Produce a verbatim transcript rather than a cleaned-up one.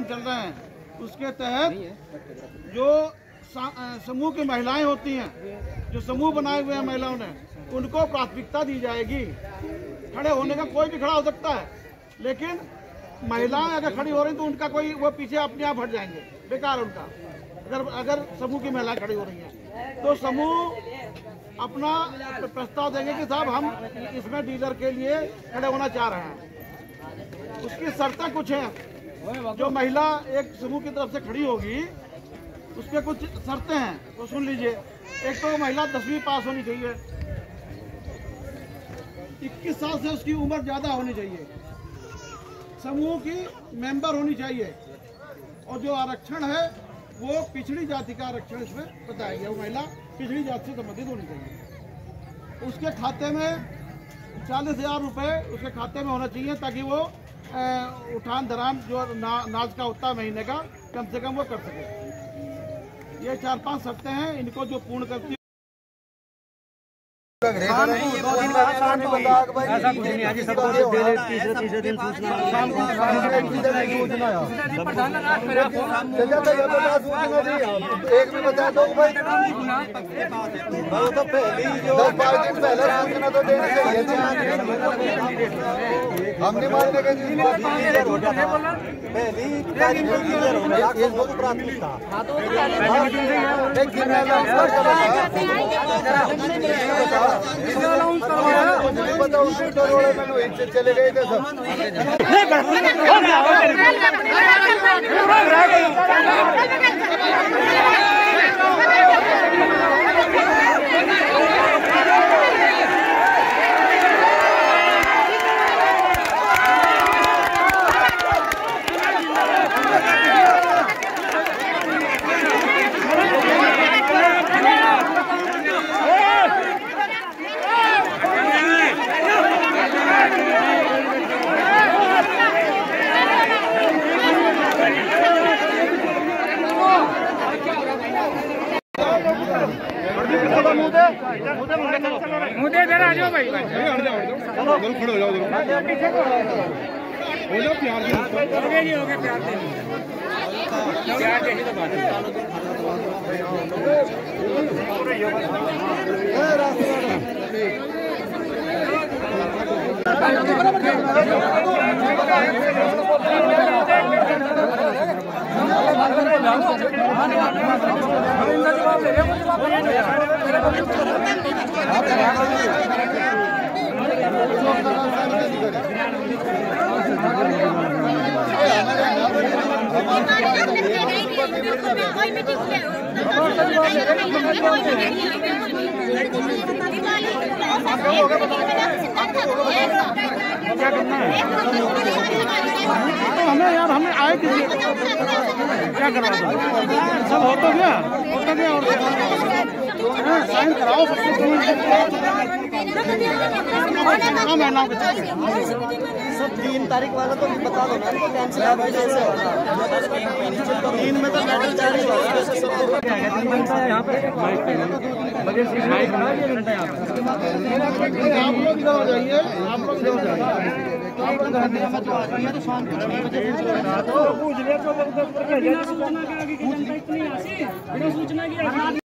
चल रहे हैं, उसके तहत जो समूह की महिलाएं होती हैं, जो समूह बनाए हुए हैं महिलाओं ने, उनको प्राथमिकता दी जाएगी। खड़े होने का कोई भी खड़ा हो सकता है, लेकिन महिलाएं अगर खड़ी हो रही तो उनका कोई वो पीछे अपने आप हट जाएंगे, बेकार उनका। अगर अगर समूह की महिलाएं खड़ी हो रही हैं तो समूह अपना प्रस्ताव देंगे कि साहब हम इसमें डीलर के लिए खड़े होना चाह रहे हैं। उसकी शर्तें कुछ हैं, जो महिला एक समूह की तरफ से खड़ी होगी उसके कुछ शर्तें हैं, तो सुन लीजिए। एक तो महिला दसवीं पास होनी चाहिए, इक्कीस साल से उसकी उम्र ज्यादा होनी चाहिए, समूह की मेंबर होनी चाहिए, और जो आरक्षण है वो पिछड़ी जाति का आरक्षण इसमें बताया गया, वो महिला पिछड़ी जाति से संबंधित होनी चाहिए। उसके खाते में चालीस हजार रुपये उसके खाते में होना चाहिए, ताकि वो उठान दरान जो ना, नाज का होता है महीने का, कम से कम वो कर सके। ये चार पांच शर्तें हैं, इनको जो पूर्ण करती ऐसा कुछ नहीं आज सबको तीसरे तीसरे दिन सूचना एक भी बता दो भाई, तो पहली जो पाँच दिन पहले सूचना तो देनी चाहिए। हम नहीं मानते कि पहली तारीख को प्राथमिकता बताओ, चले गए थे सब। मुझे जरा आ जाओ भाई, चलो खड़े हो जाओ, हो जाओ प्यार से, हो गया जी, हो गया प्यार से, प्यार जैसी तो बात क्या करना है तो हमें यार, हमें आए कीजिए, क्या करवा दो, सब हो तो गया, हो तो गया, और साइन कराओ सबसे महिलाओं के सब तीन तारीख वाला तो बता दो ना, तो कैंसिल तीन में तो मेडल जारी होगा यहाँ पे। आप लोग इधर हो जाइए, आप लोग इधर हो जाइए, आप लोग तो शाम को छह बजे पूछ लिया तो सूचना की